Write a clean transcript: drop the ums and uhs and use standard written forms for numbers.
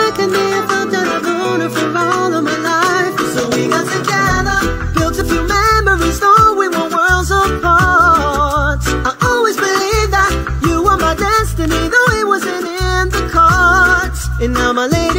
back at me, I felt that I've known her for all of my life. So we got together, built a few memories, though we were worlds apart. I always believed that you were my destiny, though it wasn't in the cards. And now my lady